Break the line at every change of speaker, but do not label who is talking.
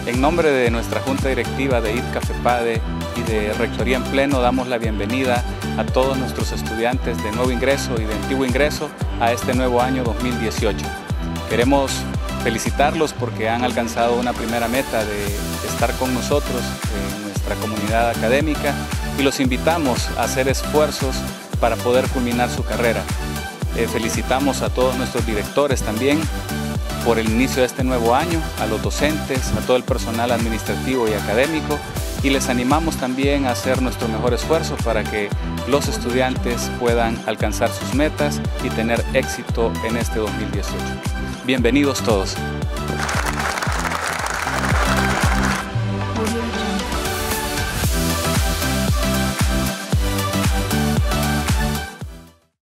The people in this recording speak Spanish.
En nombre de nuestra Junta Directiva de ITCAFEPADE y de Rectoría en Pleno, damos la bienvenida a todos nuestros estudiantes de nuevo ingreso y de antiguo ingreso a este nuevo año 2018. Queremos felicitarlos porque han alcanzado una primera meta de estar con nosotros en nuestra comunidad académica y los invitamos a hacer esfuerzos para poder culminar su carrera. Felicitamos a todos nuestros directores también por el inicio de este nuevo año, a los docentes, a todo el personal administrativo y académico, y les animamos también a hacer nuestro mejor esfuerzo para que los estudiantes puedan alcanzar sus metas y tener éxito en este 2018. Bienvenidos todos.